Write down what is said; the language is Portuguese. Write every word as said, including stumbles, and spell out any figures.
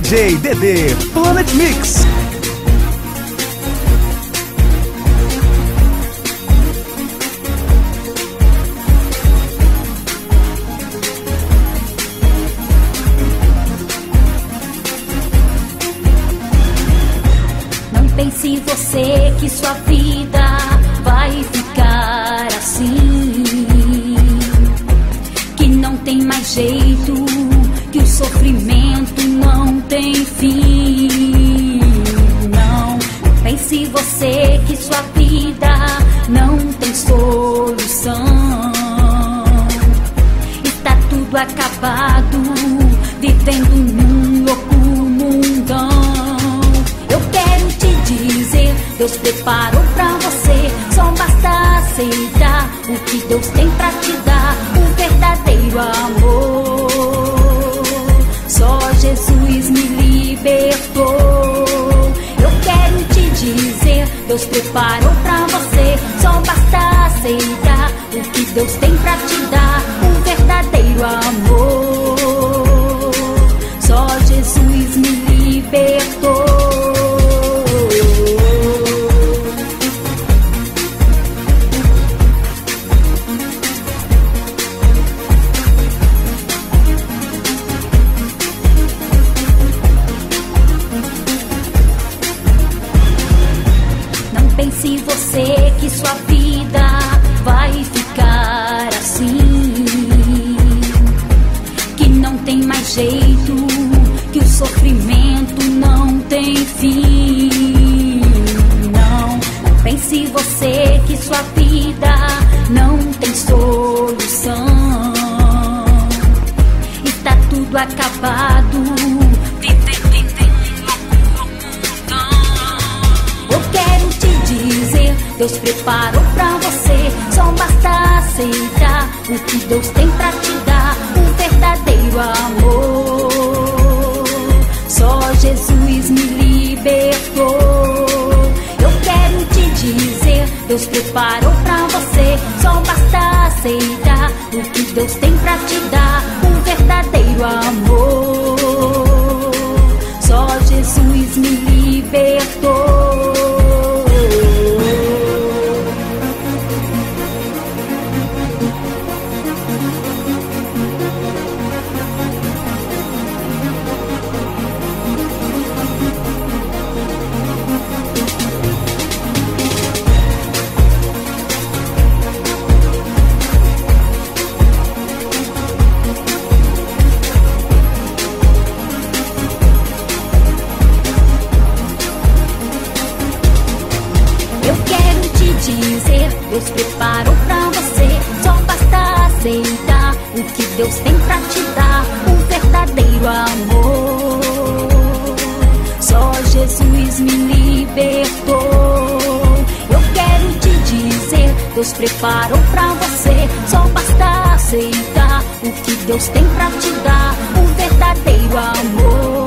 J Dedê Planet Mix. Não pense você que sua vida vai ficar assim, que não tem mais jeito, que o sofrimento não tem fim. Não, não pense você que sua vida não tem solução. Está tudo acabado, vivendo num louco mundão. Eu quero te dizer, Deus preparou pra você, só basta aceitar o que Deus tem pra te dar, o verdadeiro amor. Só Jesus me libertou. Eu quero te dizer, Deus preparou pra você, só basta aceitar o que Deus tem pra te dar, o verdadeiro amor. Só Jesus me libertou. Pense você que sua vida vai ficar assim, que não tem mais jeito, que o sofrimento não tem fim. Não, não pense você que sua vida não tem solução. Está tudo acabado, Deus preparou pra você, só basta aceitar o que Deus tem pra te dar, o verdadeiro amor. Só Jesus me libertou. Eu quero te dizer, Deus preparou pra você, só basta aceitar o que Deus tem pra te dar, o verdadeiro amor. Só Jesus me libertou. Deus preparou pra você, só basta aceitar o que Deus tem pra te dar, o verdadeiro amor. Só Jesus me libertou. Eu quero te dizer, Deus preparou pra você, só basta aceitar o que Deus tem pra te dar, o verdadeiro amor.